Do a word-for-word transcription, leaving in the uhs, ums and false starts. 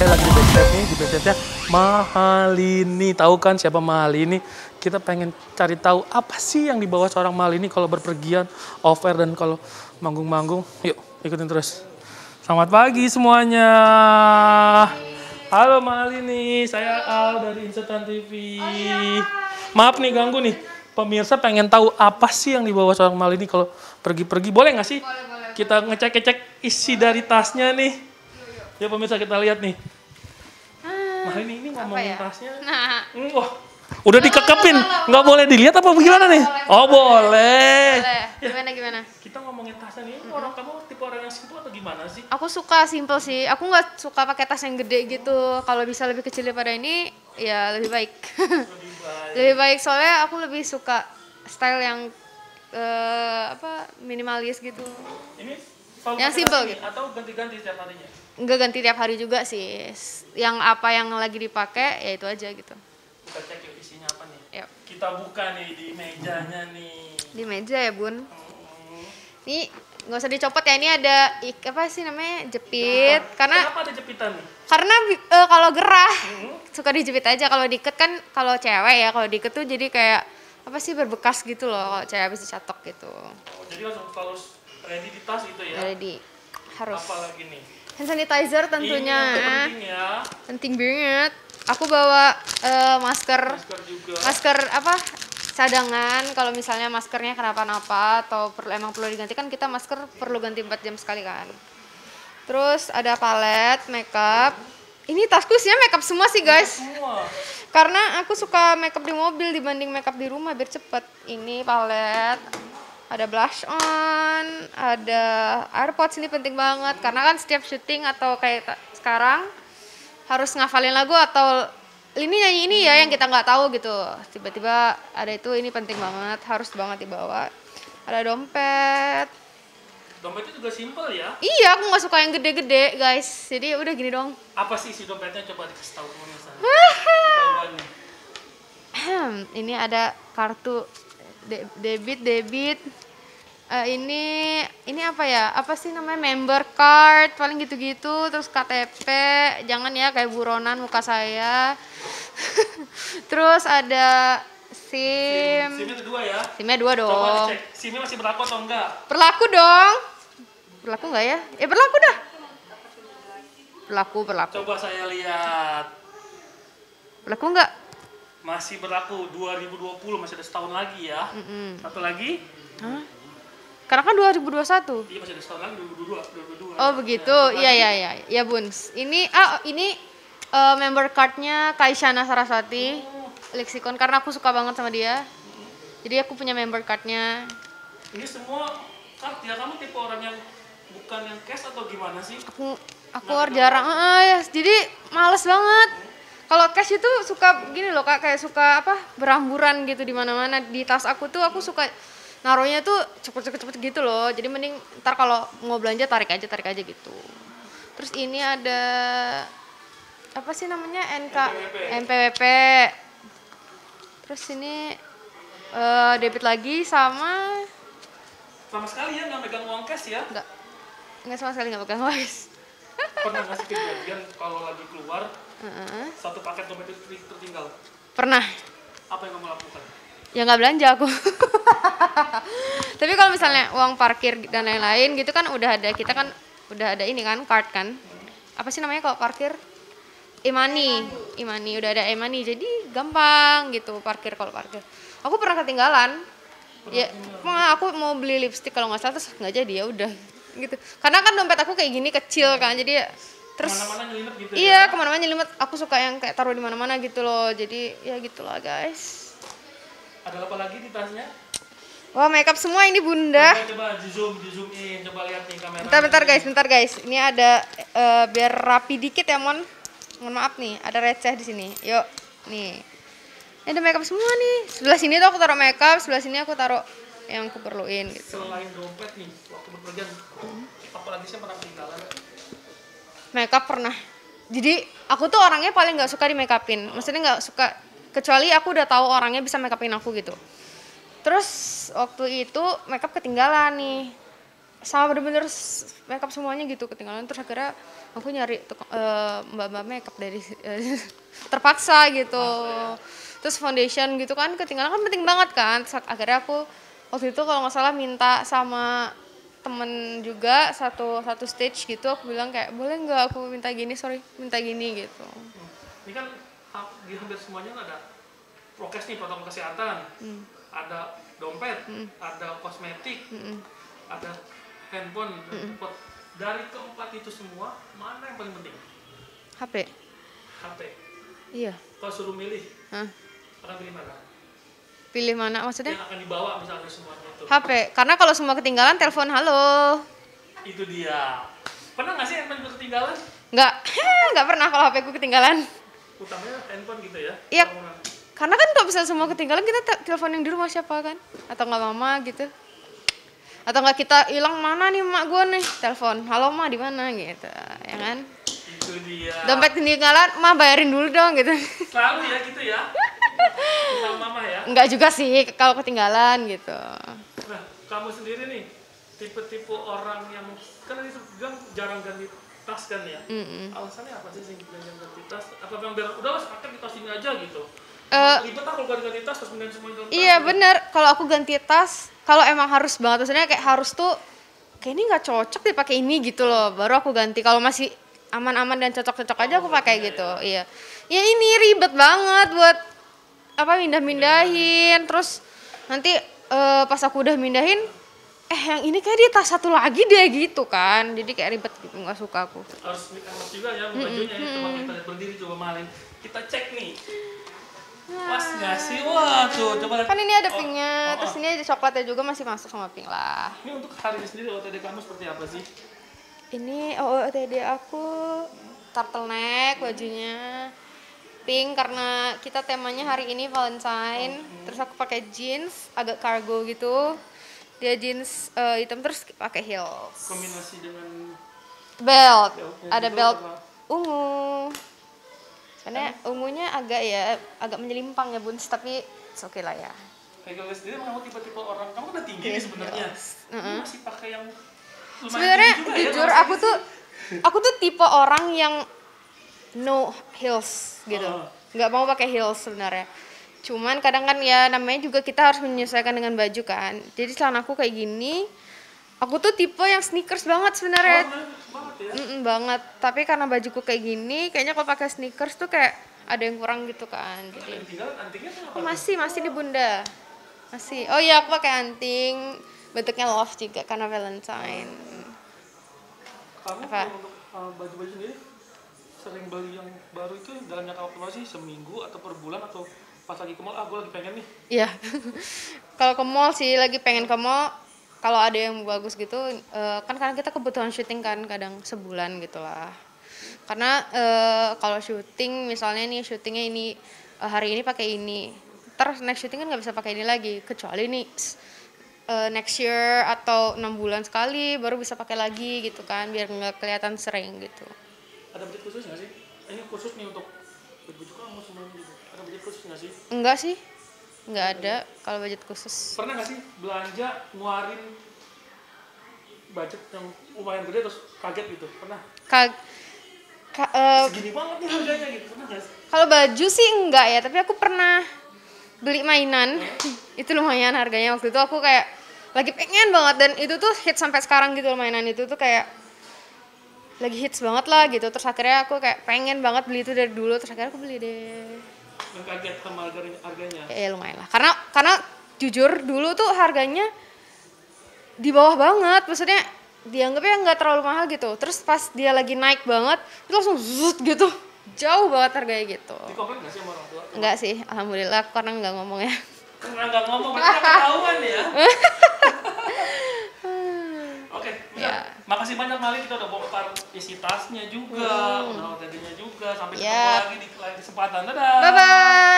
saya lagi di backstage nih, di backstage-nya Mahalini. Tahu kan siapa Mahalini? Kita pengen cari tahu apa sih yang dibawa seorang Mahalini kalau berpergian, off air dan kalau manggung-manggung. Yuk, ikutin terus. Selamat pagi semuanya. Halo Mahalini, saya Al dari Insetan T V. Maaf nih ganggu nih. Pemirsa pengen tahu apa sih yang dibawa seorang Mahalini kalau pergi-pergi. Boleh nggak sih? Boleh, boleh. Kita ngecek-ngecek isi dari tasnya nih. Ya pemirsa kita lihat nih. Mahalini ini ngomongin ya? tasnya. Nah. Hmm, wah, udah dikekepin. Nggak boleh dilihat apa gimana nih? Oh boleh. Boleh. Ya, Gimana gimana? kita ngomongin tasnya nih. Orang kamu tipe orang yang simpel atau gimana sih? Aku suka simple sih. Aku nggak suka pakai tas yang gede gitu. Kalau bisa lebih kecil daripada ini, ya lebih baik. Lebih baik. Lebih baik soalnya aku lebih suka style yang eh, apa minimalis gitu. Ini selalu Yang pakai simple tas ini gitu. atau ganti-ganti setiap harinya? Nggak ganti tiap hari juga sih. Yang apa yang lagi dipakai ya itu aja gitu. Kita cek yuk isinya apa nih. Yuk. Kita buka nih di mejanya nih. Di meja ya bun. Hmm. Ini nggak usah dicopot ya. Ini ada ik, apa sih namanya jepit. Karena Kenapa ada jepitan nih? karena eh, kalau gerah Hmm. suka dijepit aja. Kalau diikat kan kalau cewek ya kalau diikat tuh jadi kayak apa sih berbekas gitu loh kalau cewek habis dicatok gitu. Oh, jadi langsung selalu ready di tas gitu ya? Jadi harus Apa lagi nih? hand sanitizer tentunya. Ini yang penting ya. Penting banget. Aku bawa eh, masker Masker juga. masker apa cadangan kalau misalnya maskernya kenapa-napa atau perlu emang perlu diganti kan kita masker perlu ganti empat jam sekali kan. Terus ada palet makeup. Ini tasku isinya makeup semua sih guys. Semua. Karena aku suka makeup di mobil dibanding makeup di rumah biar cepet. Ini palet, ada blush on, ada AirPods ini penting banget karena kan setiap syuting atau kayak ta- sekarang harus ngafalin lagu atau ini nyanyi ini ya yang kita nggak tahu gitu. Tiba-tiba ada itu ini penting banget, harus banget dibawa. Ada dompet. Dompetnya juga simple ya. Iya, aku nggak suka yang gede-gede guys. Jadi udah gini dong. Apa sih isi dompetnya? Coba dikasih tahu pemirsa. Coba nih. Ini ada kartu de- debit debit. Eh, ini ini apa ya? Apa sih namanya member card paling gitu-gitu. Terus K T P. Jangan ya kayak buronan muka saya. Terus ada SIM. SIM-nya ada dua ya. SIM-nya dua Coba dong. dicek SIM-nya masih berlaku atau enggak? Berlaku dong. Berlaku nggak ya? Eh berlaku dah. Berlaku berlaku. Coba saya lihat. Berlaku nggak? Masih berlaku dua ribu dua puluh, masih ada setahun lagi ya. Mm-mm. Satu lagi? Hah? Karena kan dua ribu dua puluh satu. Iya masih ada setahun lagi dua ribu dua puluh dua. dua ribu dua puluh dua. Oh begitu, Ya, iya iya iya, ya bun. Ini ah ini eh, member cardnya Kaisyana Saraswati, Lexicon karena aku suka banget sama dia. Jadi aku punya member cardnya. Ini semua card ya, kamu tipe orang yang bukan yang cash atau gimana sih? Aku aku or jarang, ah, ya. Jadi males banget. Kalau cash itu suka gini loh kak, kayak suka apa berhamburan gitu di mana-mana. Di tas aku tuh aku suka naruhnya tuh cepet-cepet gitu loh. Jadi mending ntar kalau mau belanja tarik aja tarik aja gitu. Terus ini ada apa sih namanya N K M P W P. Terus ini eh, debit lagi sama Sama sekali ya nggak megang uang cash ya? enggak enggak sama sekali nggak pegang wise. Pernah nggak sih kejadian kalau lagi keluar Heeh. satu paket dompet itu tertinggal? Pernah. Apa yang kamu lakukan? Ya nggak belanja aku. Tapi kalau misalnya uang parkir dan lain-lain gitu kan udah ada, kita kan udah ada ini kan card kan. Apa sih namanya kalau parkir? E-money. E-money udah ada e-money jadi gampang gitu parkir kalau parkir. Aku pernah ketinggalan. Ya, emang aku mau beli lipstick kalau nggak salah terus nggak jadi ya udah gitu. Karena kan dompet aku kayak gini kecil kan jadi ya, terus Kemana-mana nyelimet gitu iya ya? kemana-mana nyelimet. Aku suka yang kayak taruh di mana-mana gitu loh. Jadi ya gitulah guys. Ada apa lagi di tasnya? Wah makeup semua ini bunda. Coba, coba di zoom, di zoom in, coba lihat nih kamera. Bentar bentar guys, bentar guys. Ini ada eh, biar rapi dikit ya mon. Mohon maaf nih, ada receh di sini. Yuk, nih. Ini ada makeup semua nih. Sebelah sini tuh aku taruh makeup, sebelah sini aku taruh yang aku perluin gitu. Selain dompet nih, waktu berpergian, Hmm. apalagi sih pernah ketinggalan? Makeup pernah. Jadi aku tuh orangnya paling nggak suka di makeupin. Maksudnya nggak suka kecuali aku udah tahu orangnya bisa makeupin aku gitu. Terus waktu itu makeup ketinggalan nih. sama bener-bener s- makeup semuanya gitu ketinggalan. Terus akhirnya aku nyari tuk- eh, mbak-mbak makeup dari eh, terpaksa gitu. Terus foundation gitu kan ketinggalan kan penting banget kan. Terus akhirnya aku waktu itu kalau nggak salah minta sama temen juga satu satu stage gitu, aku bilang kayak boleh nggak aku minta gini, sorry minta gini gitu. Ini kan ha- di hampir semuanya ada prokes nih, protokol kesehatan, Hmm. ada dompet, ada kosmetik, Mm-mm. ada handphone, dan telepon. Dari keempat itu semua, mana yang paling penting? H P. H P. Iya. Kalau suruh milih, Hah? akan pilih mana? Pilih mana maksudnya? Yang akan dibawa misalnya semuanya itu. H P. Karena kalau semua ketinggalan telepon halo. Itu dia. Pernah nggak sih handphone gue ketinggalan? Nggak, nggak pernah kalau H P ku ketinggalan. Utamanya handphone gitu ya. Iya. Kalau mau- Karena kan kalau misalnya semua ketinggalan kita te- telepon yang di rumah siapa kan? Atau nggak mama gitu? Atau nggak kita hilang mana nih emak gue nih? Telepon, halo ma di mana gitu, ya kan? Itu dia. Dompet ketinggalan, ma bayarin dulu dong gitu. Selalu ya gitu ya. Tentang mama ya. Enggak juga sih kalau ketinggalan gitu. Nah, kamu sendiri nih, tipe-tipe orang yang kan tadi bilang jarang ganti tas kan ya? Mm-mm. Alasannya apa sih sih jarang ganti tas? Apa memang biar udah lah pakai di tas ini aja gitu? Eh, Ribet lah kalau gak ganti tas terus kemudian semuanya dalam tas. Iya gitu. bener, kalau aku ganti tas, kalau emang harus banget, maksudnya kayak harus tuh, kayak ini nggak cocok deh pakai ini gitu loh, baru aku ganti. Kalau masih aman-aman dan cocok-cocok aja aku pakai gitu, iya. Ya ini ribet banget buat apa mindah-mindahin, terus nanti eh, pas aku udah mindahin, eh yang ini kayak di tas satu lagi deh gitu kan, jadi kayak ribet gitu, nggak suka aku. Harus awas juga ya bajunya ya. Coba kita lihat berdiri coba malin. Kita cek nih. Pas nggak sih? Wah tuh coba lihat. Kan ini ada Oh, pinknya, oh, oh. terus ini ada coklatnya juga masih masuk sama pink lah. Ini untuk hari ini sendiri O T D kamu seperti apa sih? Ini O O T D aku turtleneck bajunya pink karena kita temanya hari ini Valentine. Terus aku pakai jeans agak cargo gitu. Dia jeans eh, hitam terus pakai heels. Kombinasi dengan Belt, beltnya ada gitu belt apa? ungu. Karena ungunya agak ya agak menyelimpang ya Bun, tapi it's okay lah ya. Kayak gue sendiri kamu tipe-tipe orang, kamu kan udah tinggi nih Yes, sebenarnya. yes. Kamu Mm-mm. masih pakai yang lumayan Sebenarnya tinggi juga ya, jujur masih aku sih. tuh aku tuh tipe orang yang no heels gitu. Oh. Nggak mau pakai heels sebenarnya. Cuman kadang kan ya namanya juga kita harus menyesuaikan dengan baju kan. Jadi celana aku kayak gini. Aku tuh tipe yang sneakers banget sebenarnya. Oh, bener banget ya. Mm-mm, banget. Tapi karena bajuku kayak gini, kayaknya kalau pakai sneakers tuh kayak ada yang kurang gitu kan. Terus Jadi yang tinggal antingnya tuh apa? oh, masih masih di bunda. Masih. Oh iya aku pakai anting. Bentuknya love juga karena Valentine. Kamu Apa? kalau untuk uh, baju-baju sendiri sering beli yang baru itu dalam jangka waktu berapa sih? Seminggu atau per bulan atau pas lagi ke mall, ah gue lagi pengen nih. Iya. Kalau ke mall sih lagi pengen ke mall. Kalau ada yang bagus gitu, eh, kan karena kita kebutuhan syuting kan kadang sebulan gitulah. Karena eh, kalau syuting misalnya nih syutingnya ini eh, hari ini pakai ini, terus next syuting kan nggak bisa pakai ini lagi, kecuali nih s- eh, next year atau enam bulan sekali baru bisa pakai lagi gitu kan, biar nggak kelihatan sering gitu. Ada budget khusus nggak sih? Ini khusus nih untuk baju kamu semuanya gitu. Ada budget khusus nggak sih? Enggak sih, nggak ada kalau budget khusus. Pernah nggak sih belanja ngeluarin budget yang lumayan gede terus kaget gitu? Pernah? Ka- ka- eh, Segini banget nih harganya gitu. Pernah nggak sih? Kalau baju sih enggak ya, tapi aku pernah beli mainan. Itu lumayan harganya waktu itu aku kayak lagi pengen banget dan itu tuh hits sampai sekarang gitu loh, mainan itu tuh kayak lagi hits banget lah gitu. Terus akhirnya aku kayak pengen banget beli itu dari dulu, terus akhirnya aku beli deh. Yang kaget sama harganya? harganya. Ya, ya lumayan lah. Karena karena jujur dulu tuh harganya di bawah banget, maksudnya dianggapnya nggak terlalu mahal gitu. Terus pas dia lagi naik banget, itu langsung zut gitu. Jauh banget harganya gitu. Dikomplain nggak sih sama orang tua? Enggak sih, alhamdulillah aku karena nggak ngomong ya. Karena nggak ngomong, berarti nggak ketahuan ya. Oke, benar. Ya. Makasih banyak Mali, kita udah bongkar isi tasnya juga, udah O T D-nya juga. Sampai ketemu Ya. lagi di lain kesempatan. Dadah. Bye bye.